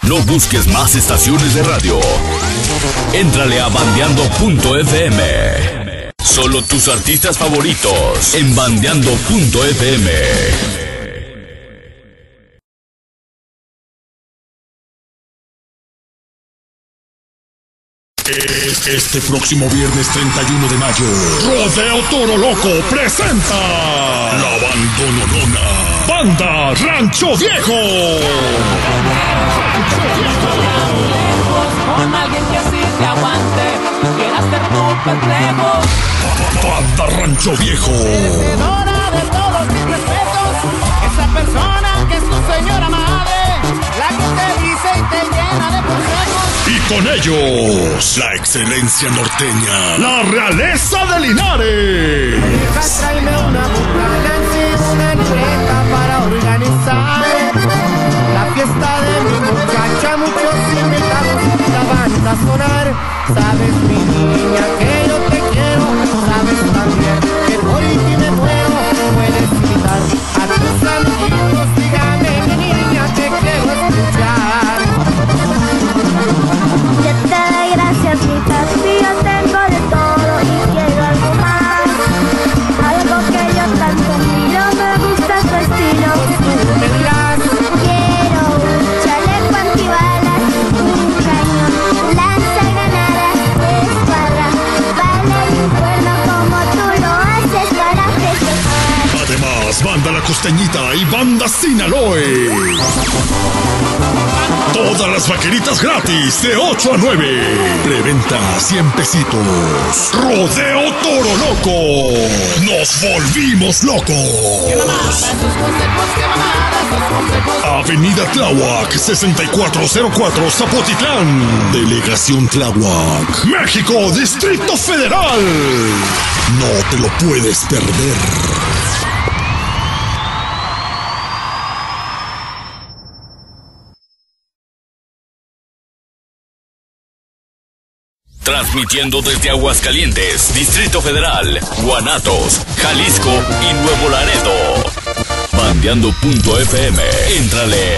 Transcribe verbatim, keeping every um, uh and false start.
No busques más estaciones de radio. Éntrale a bandeando punto f m. Solo tus artistas favoritos en bandeando punto f m. Este próximo viernes treinta y uno de mayo, Rodeo Toro Loco presenta La Bandononona, Banda Rancho Viejo. Con alguien que sí te aguante, quieras ser tu perplejo. Banda Rancho Viejo. Merecedora de todos mis respetos, esa persona que es tu señora madre, la que te dice y te llena de consejos. Y con ellos, la excelencia norteña, la realeza de Linares. Tráeme una bucana, una libreta para organizar la fiesta de mi muchacha, muchos invitados, la banda a sonar. Sabes, mi niña, que yo te quiero, sabes también que por ti me muero. Puedes invitar a tus amigos, dígame, mi niña, te quiero escuchar. Yo te doy gracias, mi papi, yo tengo de todo y quiero algo más. Algo que yo tanto miro, me gusta tu estilo. Tú me dirás, quiero un chaleco antibalas, un cañón, lanza granadas, espada, vale y un cuerno como tú lo haces para festejar. Además, Banda La Costeñita y Banda Sinaloe. Todas las vaqueritas gratis de ocho a nueve. Preventa cien pesitos. Rodeo Toro Loco. Nos volvimos locos. Avenida Tláhuac, sesenta y cuatro cero cuatro, Zapotitlán. Delegación Tláhuac, México, Distrito Federal. No te lo puedes perder. Transmitiendo desde Aguascalientes, Distrito Federal, Guanatos, Jalisco y Nuevo Laredo. bandeando punto f m. Éntrale